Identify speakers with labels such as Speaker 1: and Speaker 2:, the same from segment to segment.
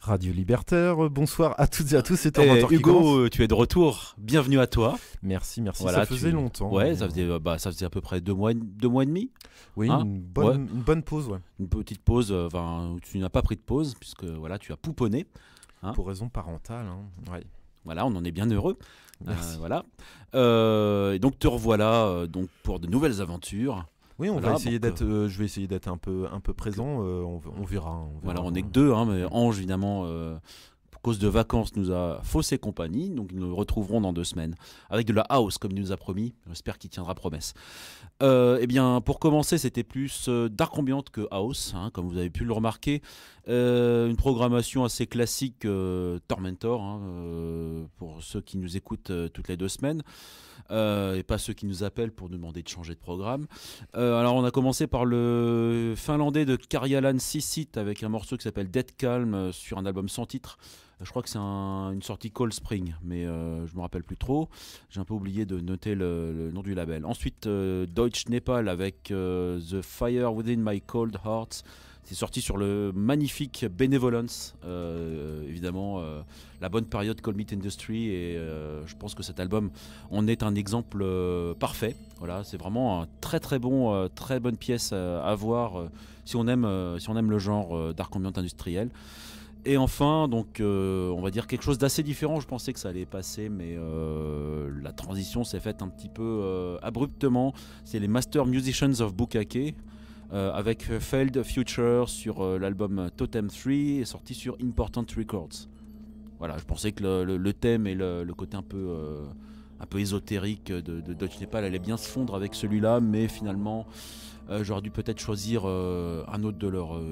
Speaker 1: Radio Libertaire, bonsoir à toutes et à tous, c'est Tormentor qui
Speaker 2: Hugo,
Speaker 1: commence.
Speaker 2: tu es de retour, bienvenue à toi.
Speaker 1: Merci,
Speaker 2: Voilà,
Speaker 1: ça faisait longtemps.
Speaker 2: Ouais, ça faisait à peu près 2 mois et demi.
Speaker 1: Oui,
Speaker 2: hein.
Speaker 1: une bonne pause, ouais.
Speaker 2: Une petite pause, où tu n'as pas pris de pause, puisque voilà, tu as pouponné.
Speaker 1: Pour raison parentale, ouais.
Speaker 2: Voilà, on en est bien heureux.
Speaker 1: Merci.
Speaker 2: Voilà. Et donc te revoilà donc pour de nouvelles aventures.
Speaker 1: Oui, on
Speaker 2: Voilà,
Speaker 1: va essayer
Speaker 2: donc,
Speaker 1: d'être. Je vais essayer d'être un peu présent. On verra.
Speaker 2: Voilà, on n'est que deux, mais Ange évidemment. À cause de vacances, nous a faussé compagnie, donc nous le retrouverons dans 2 semaines avec de la house comme il nous a promis. J'espère qu'il tiendra promesse. Eh bien, pour commencer, c'était plus dark ambient que house, comme vous avez pu le remarquer. Une programmation assez classique Tormentor, pour ceux qui nous écoutent toutes les 2 semaines. Et pas ceux qui nous appellent pour nous demander de changer de programme. Alors on a commencé par le finlandais de Karjalan Sissit avec un morceau qui s'appelle Dead Calm sur un album sans titre. Je crois que c'est une sortie Cold Spring, mais je me rappelle plus trop. J'ai un peu oublié de noter le nom du label. Ensuite Deutsch Nepal avec The Fire Within My Cold Heart. C'est sorti sur le magnifique Benevolence, évidemment la bonne période Cold Meat Industry, et je pense que cet album en est un exemple parfait. Voilà, c'est vraiment un très très bon, très bonne pièce à voir si on aime le genre dark ambient industriel. Et enfin, donc, on va dire quelque chose d'assez différent. Je pensais que ça allait passer, mais la transition s'est faite un petit peu abruptement. C'est les Master Musicians of Bukake. Avec Failed Future sur l'album Totem 3 sorti sur Important Records. Voilà, je pensais que le thème et le côté un peu ésotérique de Deutsch Nepal allait bien se fondre avec celui-là, mais finalement j'aurais dû peut-être choisir un autre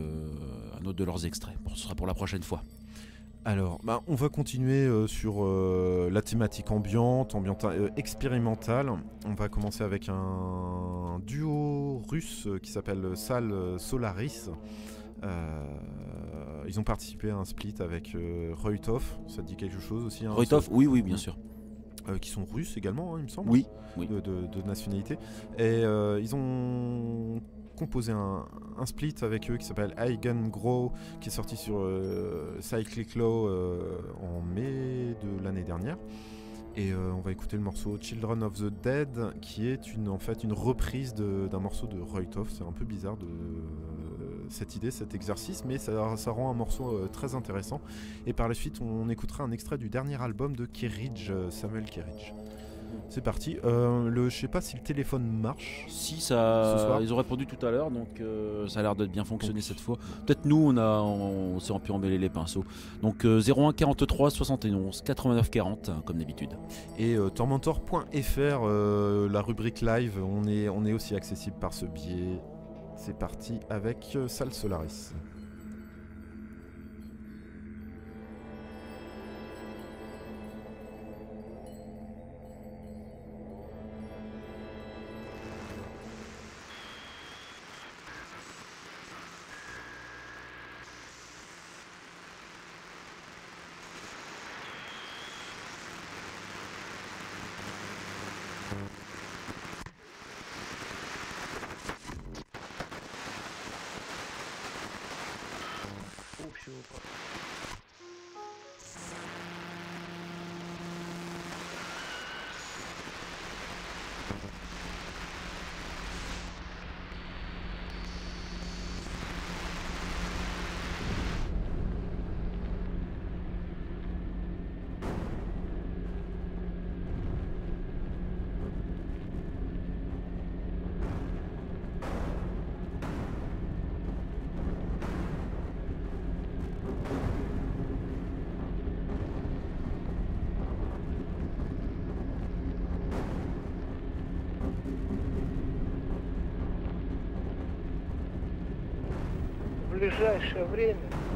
Speaker 2: de leurs extraits. Bon, ce sera pour la prochaine fois.
Speaker 1: Alors, on va continuer sur la thématique ambiante expérimentale. On va commencer avec un duo russe qui s'appelle Sal Solaris. Ils ont participé à un split avec Roitov. Ça te dit quelque chose aussi,
Speaker 2: Roitov, oui, bien sûr.
Speaker 1: Qui sont russes également, il me semble.
Speaker 2: Oui.
Speaker 1: De nationalité. Et ils ont composé un split avec eux qui s'appelle Eigen Grow, qui est sorti sur Cyclic Law en mai de l'année dernière. Et on va écouter le morceau Children of the Dead, qui est en fait une reprise d'un morceau de Roitov. C'est un peu bizarre cette idée, cet exercice, mais ça rend un morceau très intéressant. Et par la suite, on écoutera un extrait du dernier album de Kerridge, Samuel Kerridge. C'est parti. Je sais pas si le téléphone marche.
Speaker 2: Si,
Speaker 1: ce soir.
Speaker 2: ils ont répondu tout à l'heure, donc ça a l'air de bien fonctionner cette fois. Peut-être nous, on s'est pu emmêler les pinceaux. Donc 01 43 71 89 40, comme d'habitude.
Speaker 1: Et tormentor.fr, la rubrique live, on est aussi accessible par ce biais. C'est parti avec Sal Solaris.
Speaker 3: В ближайшее время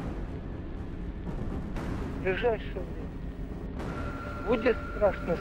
Speaker 3: будет страшно.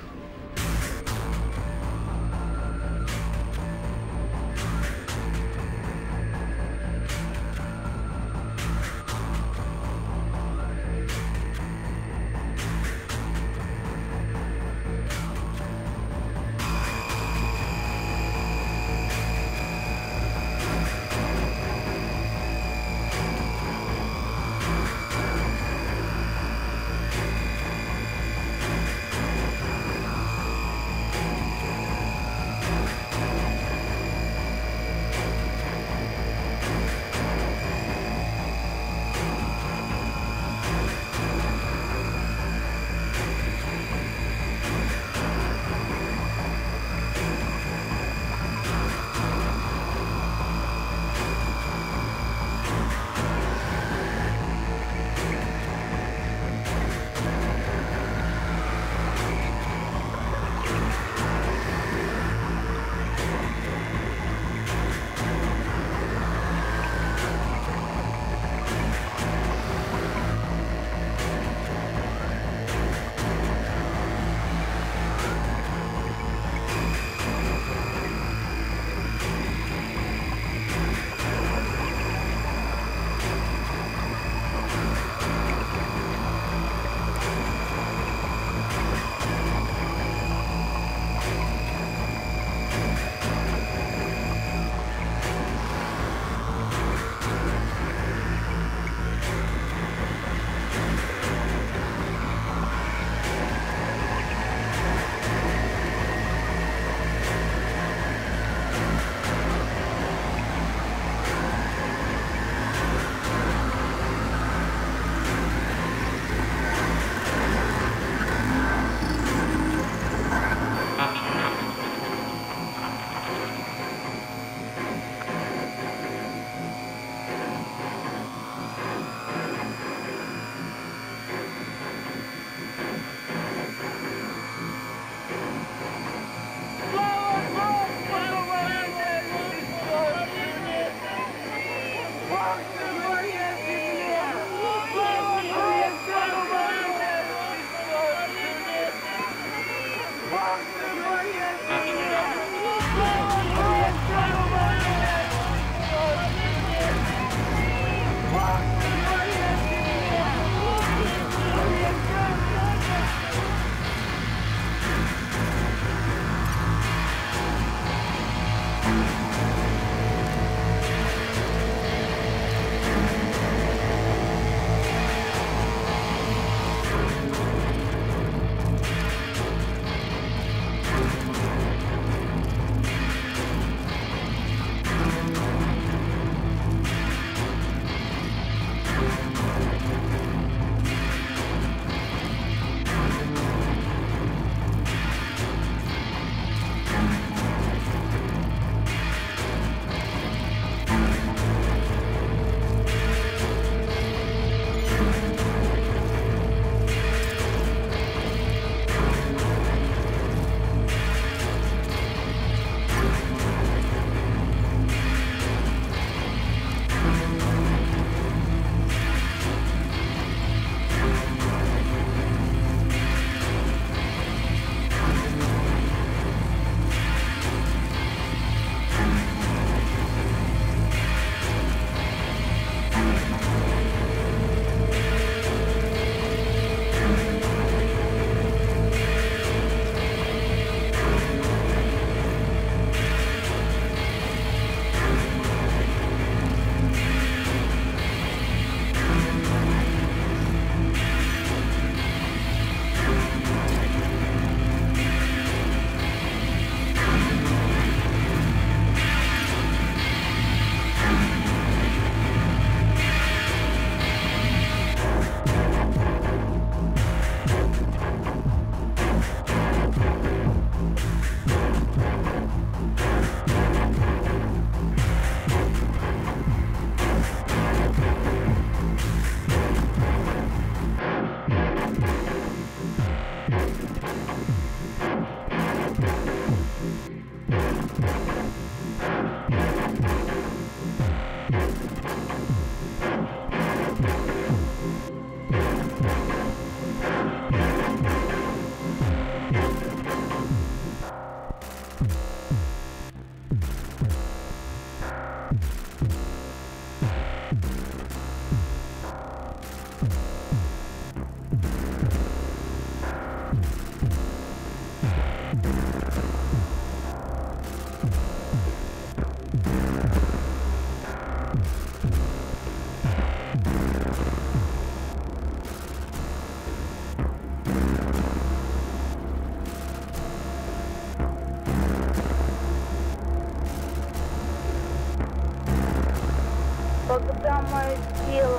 Speaker 4: Когда мое тело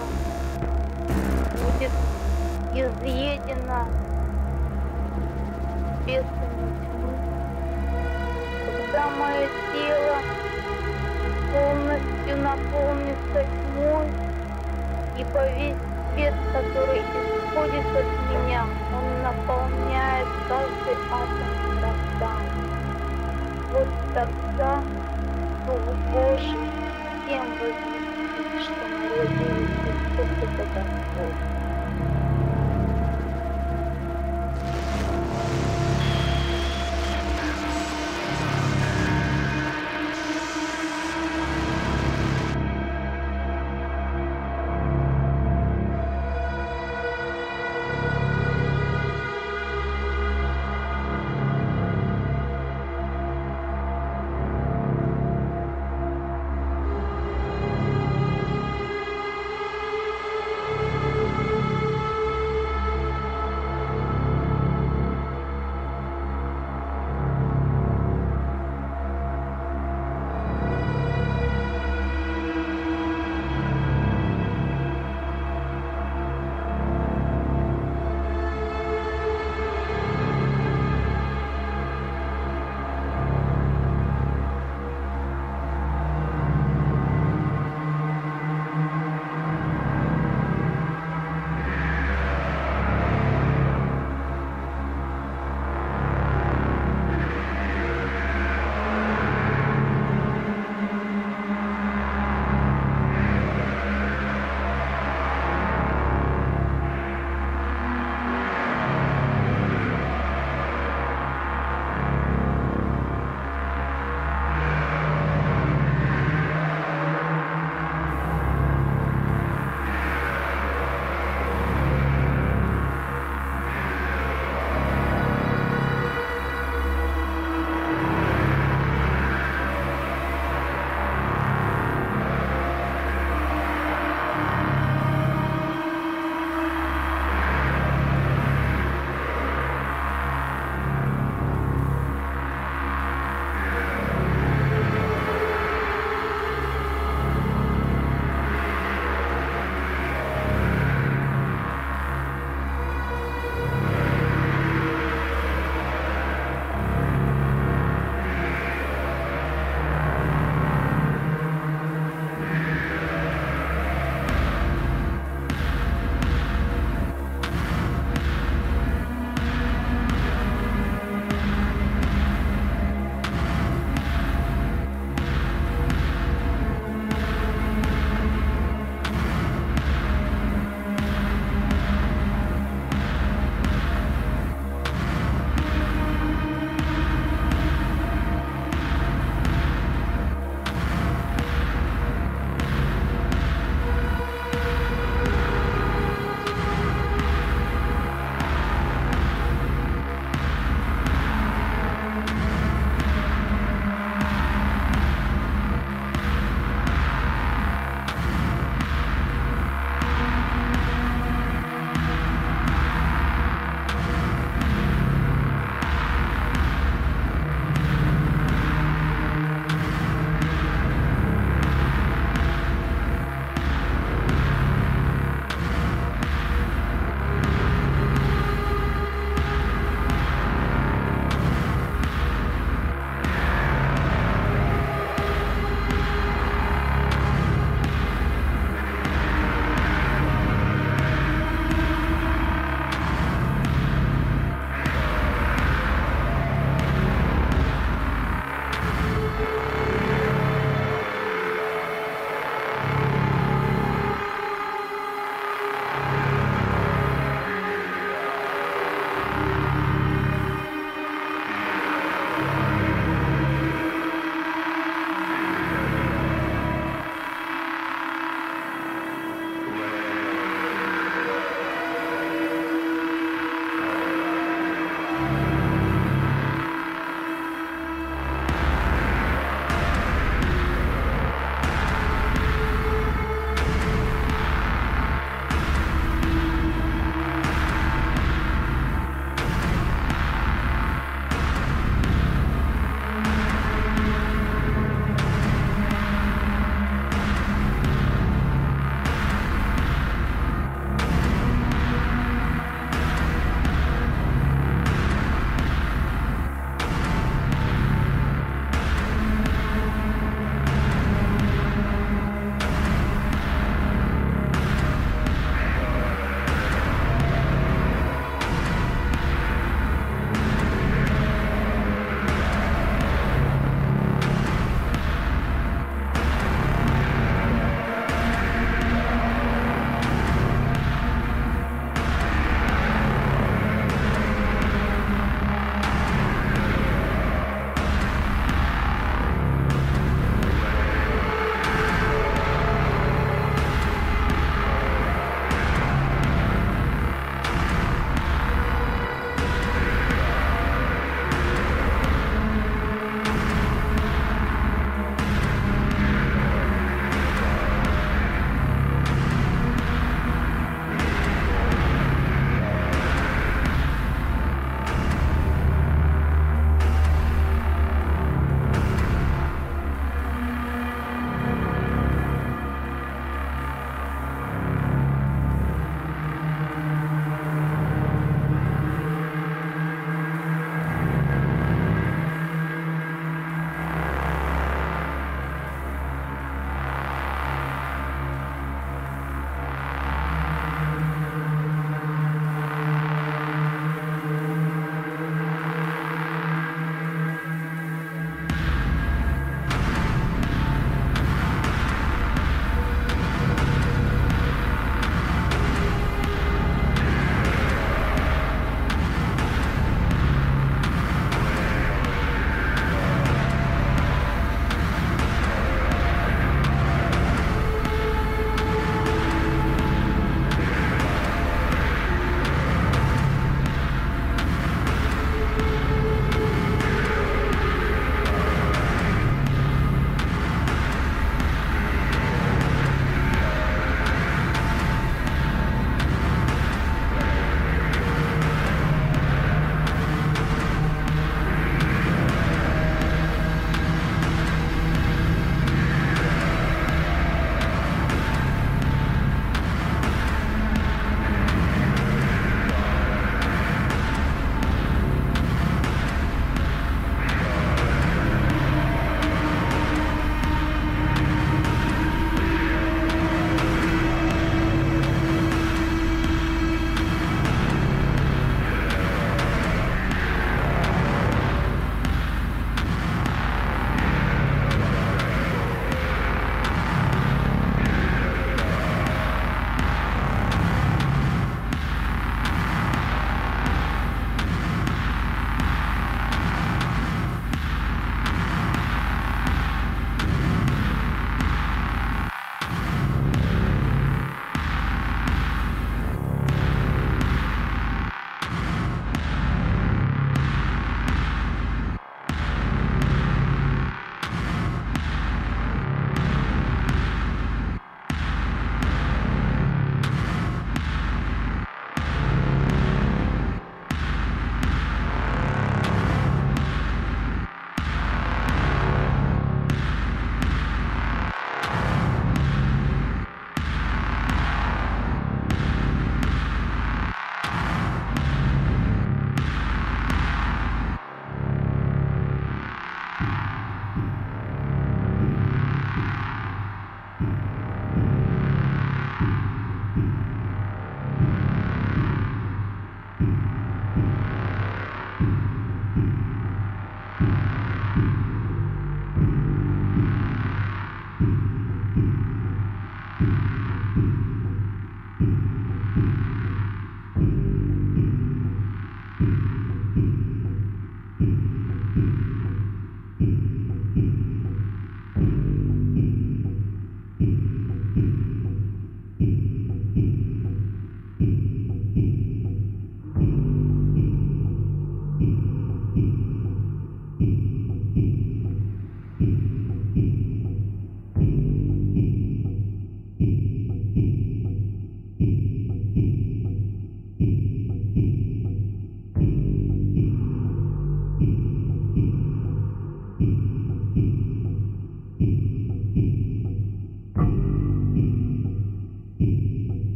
Speaker 4: будет изъедено бесами тьмы, когда мое тело полностью наполнится тьмой, ибо весь свет, который исходит от меня, он наполняет каждый атом мироздания. Вот тогда Дух Божий всем возвестит, что народились Господа Господь.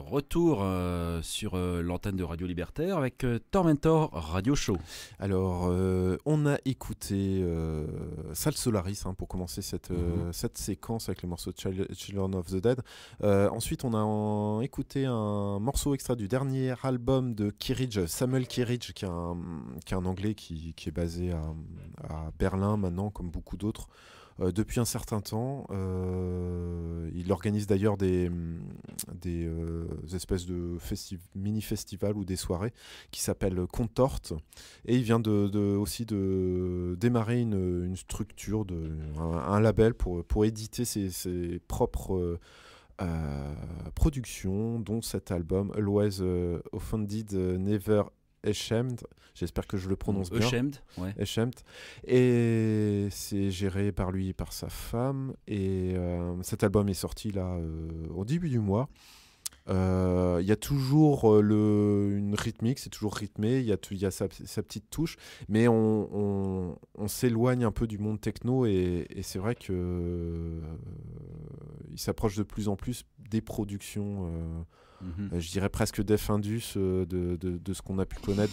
Speaker 2: retour sur l'antenne de Radio Libertaire avec Tormentor Radio Show.
Speaker 1: Alors, on a écouté Sal Solaris pour commencer cette séquence avec le morceau Children of the Dead. Ensuite, on a écouté un morceau extrait du dernier album de Kiridge, Samuel Kiridge, qui est un Anglais qui est basé à Berlin maintenant, comme beaucoup d'autres. Depuis un certain temps, il organise d'ailleurs des espèces de mini-festivals ou des soirées qui s'appellent Contort, et il vient aussi de démarrer une structure, un label pour éditer ses propres productions, dont cet album Always Offended, Never Ashamed, j'espère que je le prononce bien.
Speaker 2: Ashamed, ouais.
Speaker 1: Ashamed. Et c'est géré par lui et par sa femme. Et cet album est sorti là au début du mois. Il y a toujours une rythmique, c'est toujours rythmé, il y a sa petite touche, mais on s'éloigne un peu du monde techno et c'est vrai que il s'approche de plus en plus des productions. Je dirais presque Def Indus de ce qu'on a pu connaître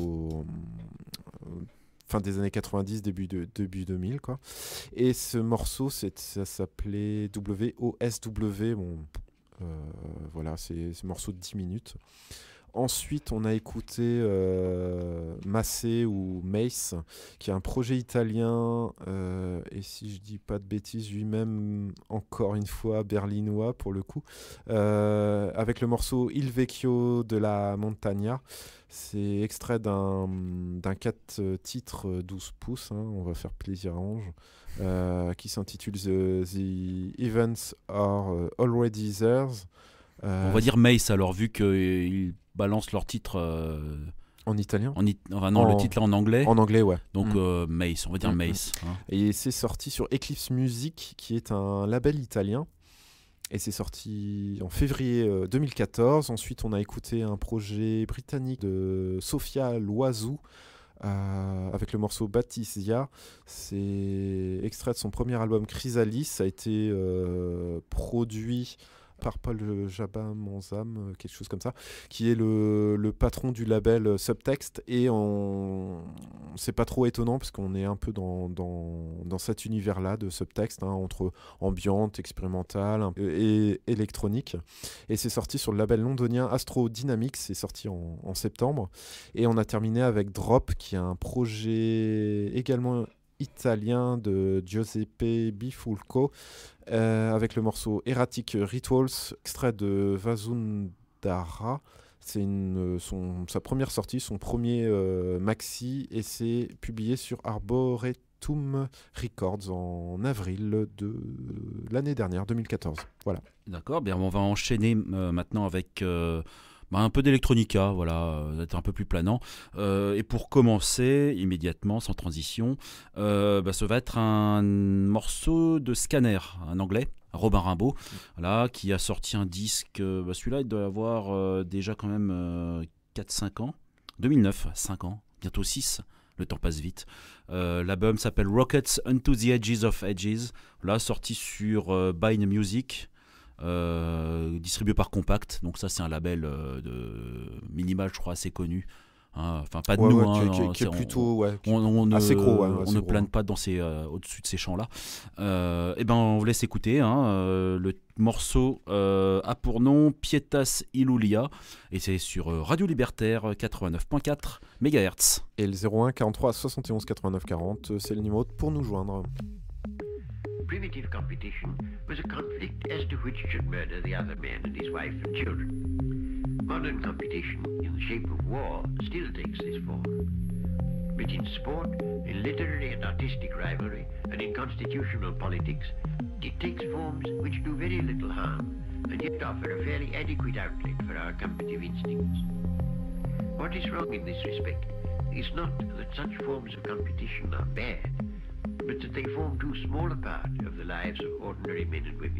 Speaker 1: fin des années 90, début 2000 quoi. Et ce morceau ça s'appelait WOSW. Bon, voilà, c'est ce morceau de 10 minutes. Ensuite, on a écouté Macé ou Mace, qui est un projet italien, et si je dis pas de bêtises, lui-même, encore une fois, berlinois pour le coup, avec le morceau Il Vecchio de la Montagna. C'est extrait d'un 4 titres 12 pouces, on va faire plaisir à Ange, qui s'intitule The Events Are Already Theirs.
Speaker 2: On va dire Mace alors, vu qu'ils balancent leur titre
Speaker 1: en italien.
Speaker 2: Le titre là en anglais.
Speaker 1: En anglais, ouais.
Speaker 2: Donc Mace, on va dire Mace.
Speaker 1: Et c'est sorti sur Eclipse Music, qui est un label italien. Et c'est sorti en février 2014. Ensuite, on a écouté un projet britannique de Sophia Loiseau, avec le morceau Baptisia. C'est extrait de son premier album Chrysalis. Ça a été produit par Paul Jabba Manzam, quelque chose comme ça, qui est le patron du label Subtext, et c'est pas trop étonnant parce qu'on est un peu dans cet univers-là de Subtext, entre ambiante, expérimentale et électronique. Et c'est sorti sur le label londonien Astro Dynamics, c'est sorti en septembre. Et on a terminé avec Drop, qui est un projet également italien de Giuseppe Bifulco, avec le morceau Erratic Rituals, extrait de Vasundara. C'est sa première sortie, son premier maxi, et c'est publié sur Arboretum Records en avril de l'année dernière, 2014. Voilà.
Speaker 2: D'accord, bien, on va enchaîner maintenant avec un peu d'électronica, voilà, d'être un peu plus planant. Et pour commencer, immédiatement, sans transition, ça va être un morceau de Scanner, un anglais, Robin Rimbaud, voilà, qui a sorti un disque. Celui-là, il doit avoir déjà quand même 4-5 ans. 2009, 5 ans, bientôt 6. Le temps passe vite. L'album s'appelle Rockets Unto the Edges of Edges, là, sorti sur Bine Music. Distribué par Compact, donc ça c'est un label de minimal, je crois, assez connu, enfin pas de nous,
Speaker 1: qui est plutôt
Speaker 2: assez
Speaker 1: gros,
Speaker 2: on ne plane pas au-dessus de ces champs là. On vous laisse écouter, le morceau a pour nom Pietas Ilulia, et c'est sur Radio Libertaire 89.4 MHz,
Speaker 1: et le 01 43 71 89 40, c'est le numéro pour nous joindre.
Speaker 5: Primitive competition was a conflict as to which should murder the other man and his wife and children. Modern competition, in the shape of war, still takes this form. But in sport, in literary and artistic rivalry, and in constitutional politics, it takes forms which do very little harm, and yet offer a fairly adequate outlet for our combative instincts. What is wrong in this respect is not that such forms of competition are bad, but that they form too small a part of the lives of ordinary men and women.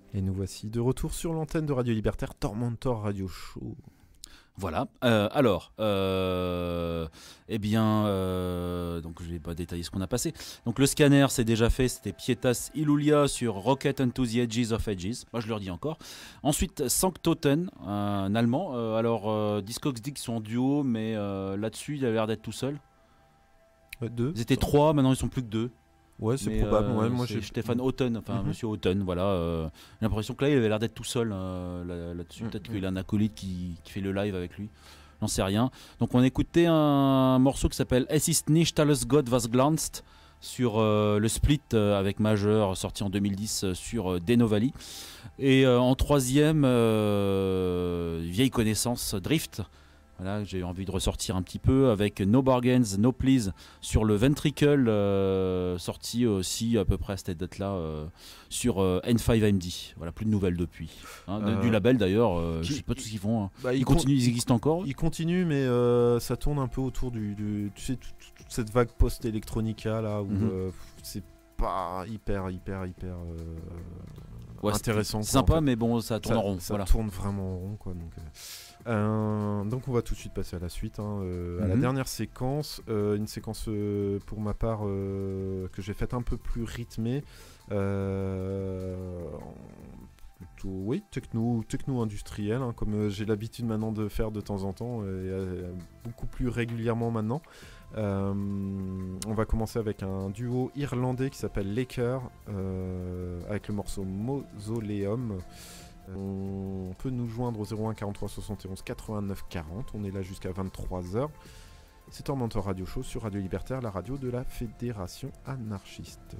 Speaker 1: Et nous voici de retour sur l'antenne de Radio Libertaire, Tormentor Radio Show.
Speaker 2: Voilà. Donc je vais pas détailler ce qu'on a passé. Donc le scanner, c'est déjà fait. C'était Pietas Ilulia sur Rocket into the Edges of Edges. Moi, je le redis encore. Ensuite, Sanktoten, un allemand. Discogs dit qu'ils sont en duo, mais là-dessus, il a l'air d'être tout seul.
Speaker 1: Deux.
Speaker 2: Ils étaient 3, maintenant ils sont plus que 2.
Speaker 1: Ouais, c'est
Speaker 2: Mais,
Speaker 1: probable. Ouais, moi,
Speaker 2: c'est
Speaker 1: j'ai
Speaker 2: Stéphane Houghton, Monsieur Houghton, voilà. J'ai l'impression que là, il avait l'air d'être tout seul là-dessus. Peut-être qu'il a un acolyte qui fait le live avec lui. J'en sais rien. Donc, on écoutait un morceau qui s'appelle Es ist nicht alles Gott was glänzt sur le split avec Majeur sorti en 2010 sur Denovali. Et en troisième, vieille connaissance, Drift. Voilà, j'ai envie de ressortir un petit peu avec No Bargains, No Please sur le Ventricle, sorti aussi à peu près à cette date-là sur N5MD. Voilà, plus de nouvelles depuis. Du label d'ailleurs, je sais pas tout ce qu'ils font. Hein.
Speaker 1: Bah,
Speaker 2: ils continuent, ils existent encore.
Speaker 1: Ils continuent, mais ça tourne un peu autour du tu sais, toute cette vague post-electronica là où c'est pas hyper intéressant.
Speaker 2: C'est sympa, en fait. Mais bon, ça tourne en rond.
Speaker 1: Ça tourne vraiment en rond, quoi. Donc on va tout de suite passer à la suite, à la dernière séquence, une séquence pour ma part que j'ai faite un peu plus rythmée, plutôt oui techno industriel, hein, comme j'ai l'habitude maintenant de faire de temps en temps et beaucoup plus régulièrement maintenant. On va commencer avec un duo irlandais qui s'appelle Laker avec le morceau Mausoleum. On peut nous joindre au 01 43 71 89 40. On est là jusqu'à 23h. C'est Tormentor Radio Show sur Radio Libertaire, la radio de la Fédération anarchiste.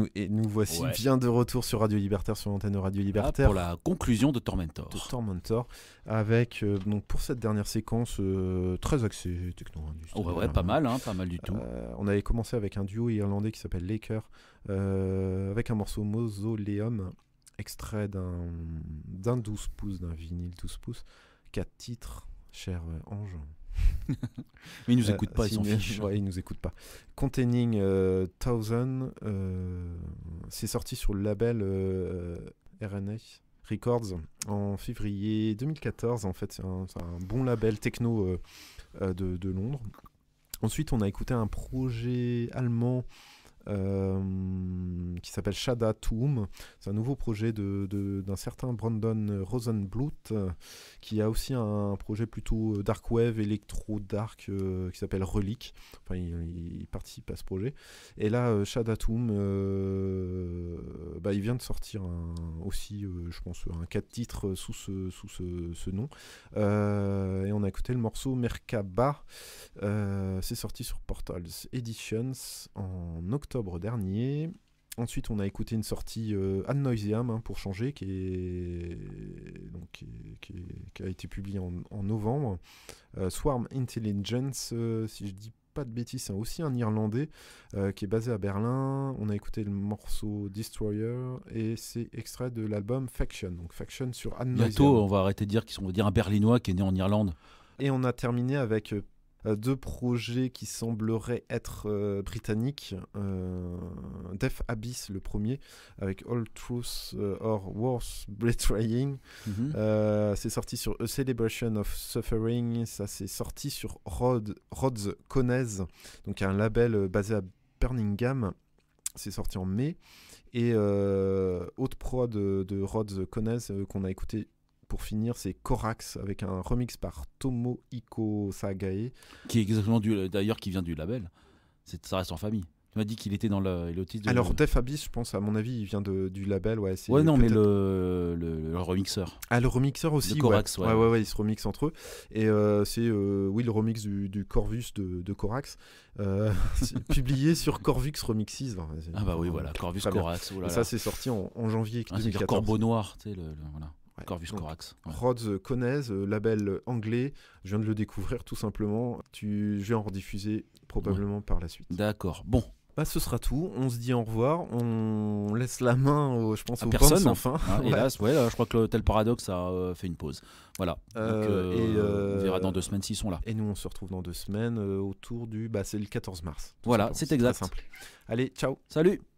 Speaker 1: nous voici
Speaker 2: Ouais.
Speaker 1: bien de retour sur Radio Libertaire, sur l'antenne de Radio
Speaker 2: Ah,
Speaker 1: Libertaire.
Speaker 2: pour la conclusion de Tormentor.
Speaker 1: de Tormentor, avec donc pour cette dernière séquence très axée techno-industrielle.
Speaker 2: Ouais, pas mal, hein, pas mal du tout.
Speaker 1: On avait commencé avec un duo irlandais qui s'appelle Laker, avec un morceau Mausoleum, extrait d'un 12 pouces, d'un vinyle 12 pouces, 4 titres, cher Ange.
Speaker 2: Mais ils nous écoutent pas, ils s'en
Speaker 1: signé-
Speaker 2: fichent.
Speaker 1: Ouais, ils nous écoutent pas. Containing 1000, c'est sorti sur le label RNA Records en février 2014. En fait, c'est un bon label techno de Londres. Ensuite, on a écouté un projet allemand qui s'appelle Shada Tomb. C'est un nouveau projet d'un certain Brandon Rosenblut, qui a aussi un projet plutôt dark wave, électro-dark, qui s'appelle Relic. Enfin, il participe à ce projet. Et là, Shada Tomb, il vient de sortir aussi, je pense, un 4 titres sous ce nom. Et on a écouté le morceau Merkaba. C'est sorti sur Portals Editions en octobre dernier. Ensuite, on a écouté une sortie Ad Nauseam, pour changer, qui a été publiée en novembre. Swarm Intelligence, si je dis pas de bêtises, c'est aussi un Irlandais qui est basé à Berlin. On a écouté le morceau Destroyer et c'est extrait de l'album Faction. Donc Faction sur Ad Nauseam.
Speaker 2: Bientôt, on va arrêter de dire qu'ils sont, on va dire, un Berlinois qui est né en Irlande.
Speaker 1: Et on a terminé avec 2 projets qui sembleraient être britanniques. Death Abyss, le premier, avec All Truth or Worth Betraying. C'est sorti sur A Celebration of Suffering. Ça, c'est sorti sur Rhodes Conez, donc un label basé à Birmingham. C'est sorti en mai. Et autre prod de Rhodes Conez qu'on a écouté pour finir, c'est Corax avec un remix par Tomohiko Sagae.
Speaker 2: Qui est exactement d'ailleurs qui vient du label. Ça reste en famille. Tu m'as dit qu'il était dans l'autisme.
Speaker 1: Alors Death Abyss, je pense, à mon avis, il vient du label. Ouais,
Speaker 2: non, mais
Speaker 1: peut-être-
Speaker 2: le remixeur.
Speaker 1: Ah, le remixeur aussi.
Speaker 2: Le Corax,
Speaker 1: ouais.
Speaker 2: ouais.
Speaker 1: Ils se remixent entre eux. Et c'est le remix du Corvus de Corax, c'est publié sur Corvux Remixes. Enfin,
Speaker 2: Ah bah oui, voilà, Corvus
Speaker 1: très bien.
Speaker 2: Corax. Oh là
Speaker 1: Et
Speaker 2: là.
Speaker 1: ça, c'est sorti en janvier
Speaker 2: Ah, c'est-à-dire
Speaker 1: 2014.
Speaker 2: Corbeau Noir, tu sais, voilà.
Speaker 1: Ouais.
Speaker 2: Corvus
Speaker 1: Donc,
Speaker 2: Corax. Ouais.
Speaker 1: Rhodes Conez, label anglais. Je viens de le découvrir tout simplement. Je vais en rediffuser probablement par la suite.
Speaker 2: D'accord. Bon,
Speaker 1: Ce sera tout. On se dit au revoir. On laisse la main, je pense,
Speaker 2: à
Speaker 1: aux
Speaker 2: personne.
Speaker 1: bandes sans fin.
Speaker 2: Hein,
Speaker 1: Ouais.
Speaker 2: hélas, ouais, là, je crois que l'Hôtel Paradoxe a fait une pause. Voilà. Donc, on verra dans 2 semaines s'ils sont là.
Speaker 1: Et nous, on se retrouve dans 2 semaines autour du... c'est le 14 mars. Tout
Speaker 2: Voilà,
Speaker 1: simplement.
Speaker 2: c'est
Speaker 1: très
Speaker 2: exact.
Speaker 1: simple. Allez, ciao.
Speaker 2: Salut!